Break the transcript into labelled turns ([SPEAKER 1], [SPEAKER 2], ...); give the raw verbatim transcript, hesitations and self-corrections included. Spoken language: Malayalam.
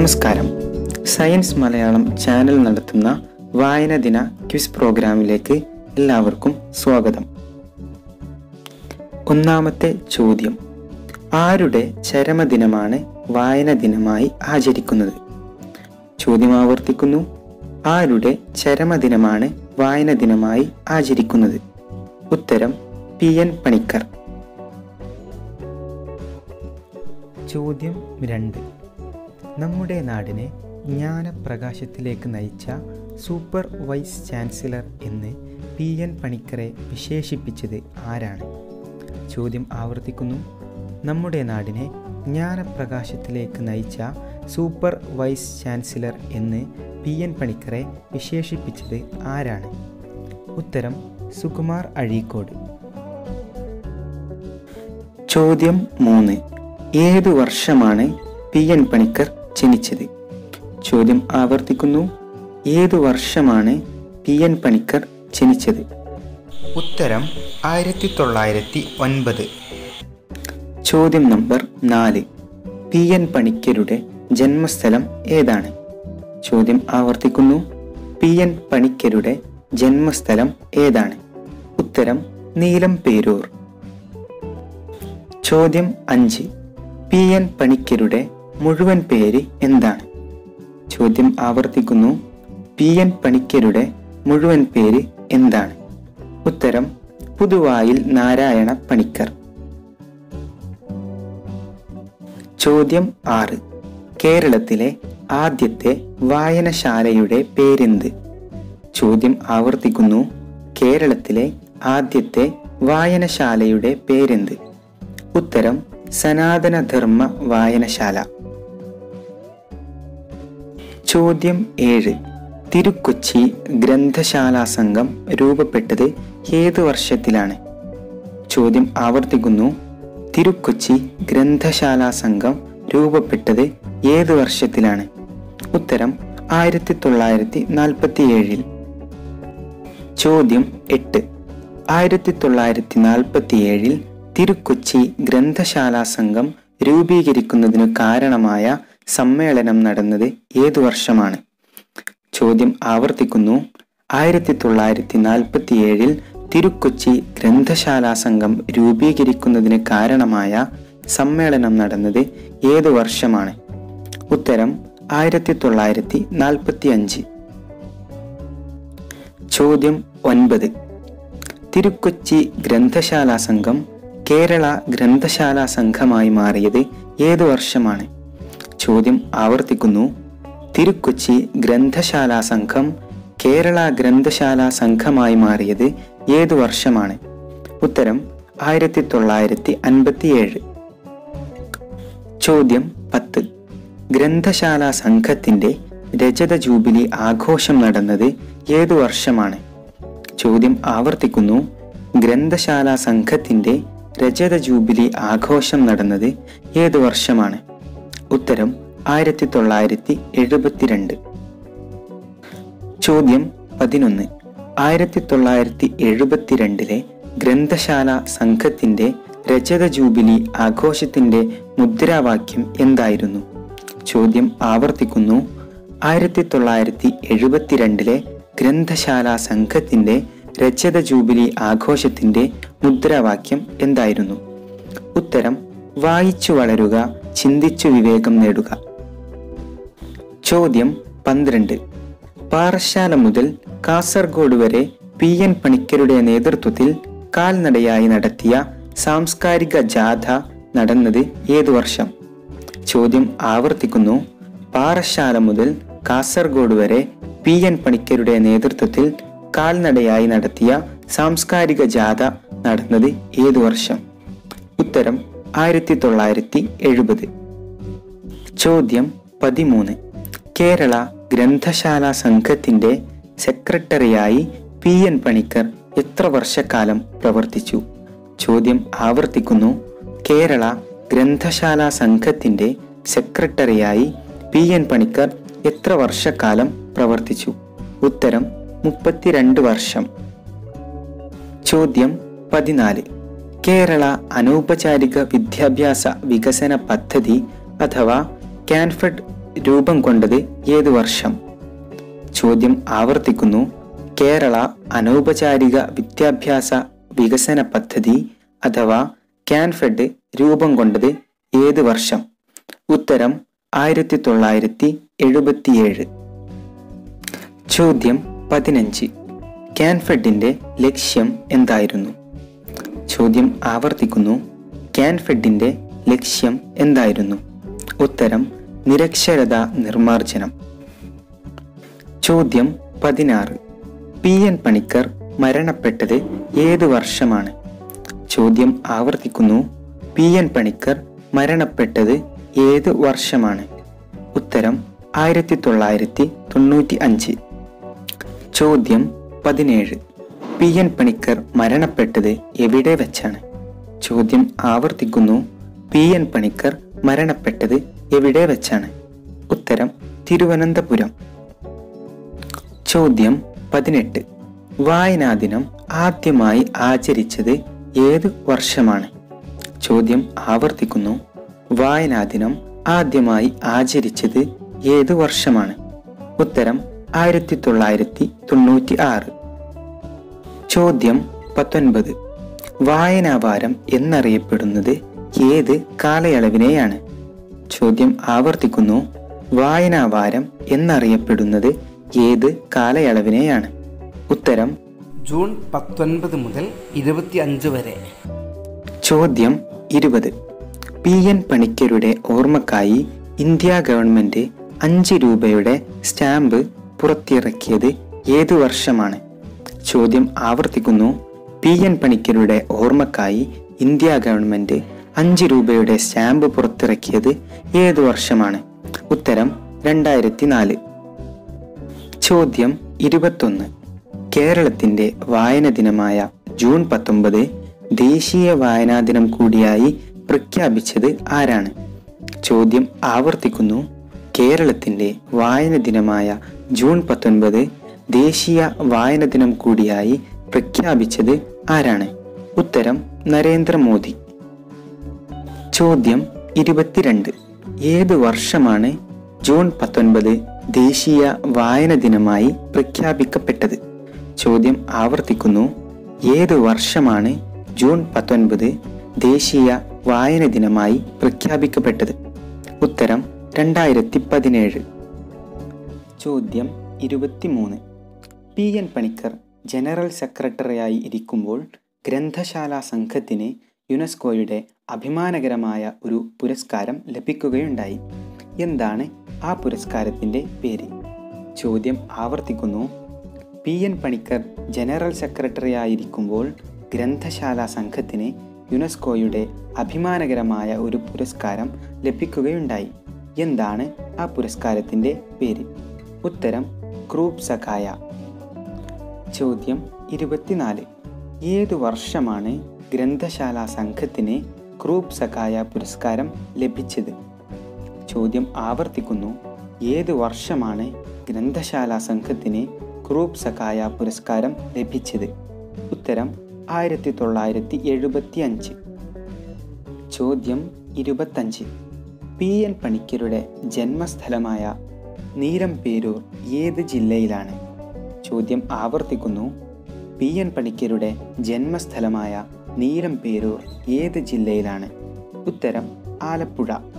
[SPEAKER 1] നമസ്കാരം. സയൻസ് മലയാളം ചാനൽ നടത്തുന്ന വായന ദിന ക്വിസ് പ്രോഗ്രാമിലേക്ക് എല്ലാവർക്കും സ്വാഗതം. ഒന്നാമത്തെ ചോദ്യം: ആരുടെ ചരമദിനമാണ് വായന ദിനമായി ആചരിക്കുന്നത്? ചോദ്യം ആവർത്തിക്കുന്നു: ആരുടെ ചരമദിനമാണ് വായന ദിനമായി ആചരിക്കുന്നത്? ഉത്തരം പി എൻ പണിക്കർ. ചോദ്യം രണ്ട്: നമ്മുടെ നാടിനെ ജ്ഞാനപ്രകാശത്തിലേക്ക് നയിച്ച സൂപ്പർ വൈസ് ചാൻസലർ എന്ന് പി എൻ പണിക്കരെ വിശേഷിപ്പിച്ചത് ആരാണ്? ചോദ്യം ആവർത്തിക്കുന്നു: നമ്മുടെ നാടിനെ ജ്ഞാനപ്രകാശത്തിലേക്ക് നയിച്ച സൂപ്പർ വൈസ് ചാൻസലർ എന്ന് പി എൻ പണിക്കരെ വിശേഷിപ്പിച്ചത് ആരാണ്? ഉത്തരം സുകുമാർ അഴീക്കോട്. ചോദ്യം മൂന്ന്: ഏതു വർഷമാണ് പി എൻ പണിക്കർ ജനിച്ചത്? ചോദ്യം ആവർത്തിക്കുന്നു: ഏതു വർഷമാണ് പി എൻ പണിക്കർ ജനിച്ചത്? ഉത്തരം ആയിരത്തി തൊള്ളായിരത്തി ഒൻപത്. ചോദ്യം നമ്പർ നാല്: പി എൻ പണിക്കരുടെ ജന്മസ്ഥലം ഏതാണ്? ചോദ്യം ആവർത്തിക്കുന്നു: പി എൻ പണിക്കരുടെ ജന്മസ്ഥലം ഏതാണ്? ഉത്തരം നീലംപേരൂർ. ചോദ്യം അഞ്ച്: പി എൻ പണിക്കരുടെ മുഴുവൻ പേര് എന്താണ്? ചോദ്യം ആവർത്തിക്കുന്നു: പി എൻ പണിക്കരുടെ മുഴുവൻ പേര് എന്താണ്? ഉത്തരം പുതുവായിൽ നാരായണ പണിക്കർ. ചോദ്യം ആറ്: കേരളത്തിലെ ആദ്യത്തെ വായനശാലയുടെ പേരെന്ത്? ചോദ്യം ആവർത്തിക്കുന്നു: കേരളത്തിലെ ആദ്യത്തെ വായനശാലയുടെ പേരെന്ത്? ഉത്തരം സനാതനധർമ്മ വായനശാല. ചോദ്യം ഏഴ്: തിരുക്കൊച്ചി ഗ്രന്ഥശാലാ സംഘം രൂപപ്പെട്ടത് ഏതു വർഷത്തിലാണ്? ചോദ്യം ആവർത്തിക്കുന്നു: തിരുക്കൊച്ചി ഗ്രന്ഥശാലാ സംഘം രൂപപ്പെട്ടത് ഏതു വർഷത്തിലാണ്? ഉത്തരം ആയിരത്തി തൊള്ളായിരത്തി നാൽപ്പത്തി ഏഴിൽ. ചോദ്യം എട്ട്: ആയിരത്തി തൊള്ളായിരത്തി നാൽപ്പത്തി ഏഴിൽ തിരുക്കൊച്ചി ഗ്രന്ഥശാലാ സംഘം രൂപീകരിക്കുന്നതിനു കാരണമായ സമ്മേളനം നടന്നത് ഏതു വർഷമാണ്? ചോദ്യം ആവർത്തിക്കുന്നു: ആയിരത്തി തൊള്ളായിരത്തി നാൽപ്പത്തി ഏഴിൽ തിരുക്കൊച്ചി ഗ്രന്ഥശാലാ സംഘം രൂപീകരിക്കുന്നതിന് കാരണമായ സമ്മേളനം നടന്നത് ഏതു വർഷമാണ്? ഉത്തരം ആയിരത്തി തൊള്ളായിരത്തി നാൽപ്പത്തി അഞ്ച്. ചോദ്യം ഒൻപത്: തിരുക്കൊച്ചി ഗ്രന്ഥശാലാ സംഘം കേരള ഗ്രന്ഥശാലാ സംഘമായി മാറിയത് ഏതു വർഷമാണ്? ചോദ്യം ആവർത്തിക്കുന്നു: തിരുക്കൊച്ചി ഗ്രന്ഥശാലാ സംഘം കേരള ഗ്രന്ഥശാലാ സംഘമായി മാറിയത് ഏതു വർഷമാണ്? ഉത്തരം ആയിരത്തി തൊള്ളായിരത്തി അൻപത്തി ഏഴ്. ചോദ്യം പത്ത്: ഗ്രന്ഥശാലാ സംഘത്തിന്റെ രജത ജൂബിലി ആഘോഷം നടന്നത് ഏതു വർഷമാണ്? ചോദ്യം ആവർത്തിക്കുന്നു: ഗ്രന്ഥശാലാ സംഘത്തിന്റെ രജത ജൂബിലി ആഘോഷം നടന്നത് ഏതു വർഷമാണ്? ഉത്തരം ആയിരത്തി തൊള്ളായിരത്തി എഴുപത്തിരണ്ട്. ചോദ്യം പതിനൊന്ന്: ആയിരത്തി തൊള്ളായിരത്തി എഴുപത്തിരണ്ടിലെ ഗ്രന്ഥശാല സംഘത്തിന്റെ രജത ജൂബിലി ആഘോഷത്തിന്റെ മുദ്രാവാക്യം എന്തായിരുന്നു? ചോദ്യം ആവർത്തിക്കുന്നു: ആയിരത്തി തൊള്ളായിരത്തി എഴുപത്തിരണ്ടിലെ ഗ്രന്ഥശാല സംഘത്തിന്റെ രജത ജൂബിലി ആഘോഷത്തിന്റെ മുദ്രാവാക്യം എന്തായിരുന്നു? ഉത്തരം വായിച്ചു വളരുക, ചിന്തിച്ചു വിവേകം നേടുക. ചോദ്യം പന്ത്രണ്ട്: പാറശാല മുതൽ കാസർഗോഡ് വരെ പി എൻ പണിക്കരുടെ നേതൃത്വത്തിൽ കാൽനടയായി നടത്തിയ സാംസ്കാരിക ജാഥ നടന്നത് ഏതു വർഷം? ചോദ്യം ആവർത്തിക്കുന്നു: പാറശാല മുതൽ കാസർഗോഡ് വരെ പി എൻ പണിക്കരുടെ നേതൃത്വത്തിൽ കാൽനടയായി നടത്തിയ സാംസ്കാരിക ജാഥ നടന്നത് ഏതു വർഷം? ഉത്തരം ആയിരത്തി തൊള്ളായിരത്തി എഴുപത്. ചോദ്യം പതിമൂന്ന്: കേരള ഗ്രന്ഥശാലാ സംഘത്തിന്റെ സെക്രട്ടറിയായി പി എൻ പണിക്കർ എത്ര വർഷക്കാലം പ്രവർത്തിച്ചു? ചോദ്യം ആവർത്തിക്കുന്നു: കേരള ഗ്രന്ഥശാലാ സംഘത്തിന്റെ സെക്രട്ടറിയായി പി എൻ പണിക്കർ എത്ര വർഷക്കാലം പ്രവർത്തിച്ചു? ഉത്തരം മുപ്പത്തിരണ്ട് വർഷം. ചോദ്യം പതിനാല്: കേരള അനൗപചാരിക വിദ്യാഭ്യാസ വികസന പദ്ധതി അഥവാ കാൻഫെഡ് രൂപം കൊണ്ടത് ഏത് വർഷം? ചോദ്യം ആവർത്തിക്കുന്നു. കേരള അനൗപചാരിക വിദ്യാഭ്യാസ വികസന പദ്ധതി അഥവാ ക്യാൻഫെഡ് രൂപം കൊണ്ടത് ഏത് വർഷം? ഉത്തരം ആയിരത്തി തൊള്ളായിരത്തി എഴുപത്തിയേഴ്. ചോദ്യം പതിനഞ്ച്. ക്യാൻഫെഡിന്റെ ലക്ഷ്യം എന്തായിരുന്നു? ചോദ്യം ആവർത്തിക്കുന്നു. ക്യാൻഫെഡിന്റെ ലക്ഷ്യം എന്തായിരുന്നു? ഉത്തരം നിരക്ഷരത നിർമ്മാർജ്ജനം. ചോദ്യം പതിനാറ്. പി എൻ പണിക്കർ മരണപ്പെട്ടത് ഏത് വർഷമാണ്? ചോദ്യം ആവർത്തിക്കുന്നു. പി എൻ പണിക്കർ മരണപ്പെട്ടത് ഏത് വർഷമാണ്? ഉത്തരം ആയിരത്തി തൊള്ളായിരത്തി തൊണ്ണൂറ്റി അഞ്ച്. ചോദ്യം പതിനേഴ്. പി എൻ പണിക്കർ മരണപ്പെട്ടത് എവിടെ വെച്ചാണ്? ചോദ്യം ആവർത്തിക്കുന്നു. പി എൻ പണിക്കർ മരണപ്പെട്ടത് എവിടെ വെച്ചാണ്? ഉത്തരം തിരുവനന്തപുരം. ചോദ്യം പതിനെട്ട്. വായനാ ദിനം ആദ്യമായി ആചരിച്ചത് ഏത് വർഷമാണ്? ചോദ്യം ആവർത്തിക്കുന്നു. വായനാ ദിനം ആദ്യമായി ആചരിച്ചത് ഏത് വർഷമാണ്? ഉത്തരം ആയിരത്തി തൊള്ളായിരത്തി തൊണ്ണൂറ്റി ആറ്. ചോദ്യം പത്തൊൻപത്. വായനാ വാരം എന്നറിയപ്പെടുന്നത് ഏത് കാലയളവിനെയാണ്? ചോദ്യം ആവർത്തിക്കുന്നു. വായനാ വാരം എന്നറിയപ്പെടുന്നത് ഏത് കാലയളവിനെയാണ്? ഉത്തരം
[SPEAKER 2] ജൂൺ പത്തൊൻപത് മുതൽ ഇരുപത്തി അഞ്ച് വരെ.
[SPEAKER 1] ചോദ്യം ഇരുപത്. പി എൻ പണിക്കരുടെ ഓർമ്മക്കായി ഇന്ത്യ ഗവൺമെന്റ് അഞ്ച് രൂപയുടെ സ്റ്റാമ്പ് പുറത്തിറക്കിയത് ഏതു വർഷമാണ്? ചോദ്യം ആവർത്തിക്കുന്നു. പി എൻ പണിക്കരുടെ ഓർമ്മക്കായി ഇന്ത്യ ഗവൺമെന്റ് അഞ്ച് രൂപയുടെ സ്റ്റാമ്പ് പുറത്തിറക്കിയത് ഏതു വർഷമാണ്? ഉത്തരം രണ്ടായിരത്തി നാല്. ചോദ്യം ഇരുപത്തൊന്ന്. കേരളത്തിന്റെ വായന ദിനമായ ജൂൺ പത്തൊമ്പത് ദേശീയ വായനാ ദിനം കൂടിയായി പ്രഖ്യാപിച്ചത് ആരാണ്? ചോദ്യം ആവർത്തിക്കുന്നു. കേരളത്തിന്റെ വായന ദിനമായ ജൂൺ പത്തൊൻപത് ദേശീയ വായന ദിനം കൂടിയായി പ്രഖ്യാപിച്ചത് ആരാണ്? ഉത്തരം നരേന്ദ്രമോദി. ചോദ്യം ഇരുപത്തിരണ്ട്. ഏത് വർഷമാണ് ജൂൺ പത്തൊൻപത് ദേശീയ വായന ദിനമായി പ്രഖ്യാപിക്കപ്പെട്ടത്? ചോദ്യം ആവർത്തിക്കുന്നു. ഏത് വർഷമാണ് ജൂൺ പത്തൊൻപത് ദേശീയ വായന ദിനമായി പ്രഖ്യാപിക്കപ്പെട്ടത്? ഉത്തരം രണ്ടായിരത്തി പതിനേഴ്. ചോദ്യം ഇരുപത്തിമൂന്ന്. പി എൻ പണിക്കർ ജനറൽ സെക്രട്ടറിയായി ഇരിക്കുമ്പോൾ ഗ്രന്ഥശാല സംഘത്തിന് യുനെസ്കോയുടെ അഭിമാനകരമായ ഒരു പുരസ്കാരം ലഭിക്കുകയുണ്ടായി. എന്താണ് ആ പുരസ്കാരത്തിൻ്റെ പേര്? ചോദ്യം ആവർത്തിക്കുന്നു. പി എൻ പണിക്കർ ജനറൽ സെക്രട്ടറിയായിരിക്കുമ്പോൾ ഗ്രന്ഥശാല സംഘത്തിന് യുനെസ്കോയുടെ അഭിമാനകരമായ ഒരു പുരസ്കാരം ലഭിക്കുകയുണ്ടായി. എന്താണ് ആ പുരസ്കാരത്തിൻ്റെ പേര്? ഉത്തരം ക്രൂബ് സഖായ. ചോദ്യം ഇരുപത്തിനാല്. ഏതു വർഷമാണ് ഗ്രന്ഥശാല സംഘത്തിന് ക്രൂബ് സഖായ പുരസ്കാരം ലഭിച്ചത്? ചോദ്യം ആവർത്തിക്കുന്നു. ഏതു വർഷമാണ് ഗ്രന്ഥശാല സംഘത്തിന് ക്രൂബ് സഖായ പുരസ്കാരം ലഭിച്ചത്? ഉത്തരം ആയിരത്തി തൊള്ളായിരത്തി എഴുപത്തി അഞ്ച്. ചോദ്യം ഇരുപത്തഞ്ച്. പി എൻ പണിക്കരുടെ ജന്മസ്ഥലമായ നീലംപേരൂർ ഏത് ജില്ലയിലാണ്? ചോദ്യം ആവർത്തിക്കുന്നു. പി എൻ പണിക്കരുടെ ജന്മസ്ഥലമായ നീലംപേരൂർ ഏത് ജില്ലയിലാണ്? ഉത്തരം ആലപ്പുഴ.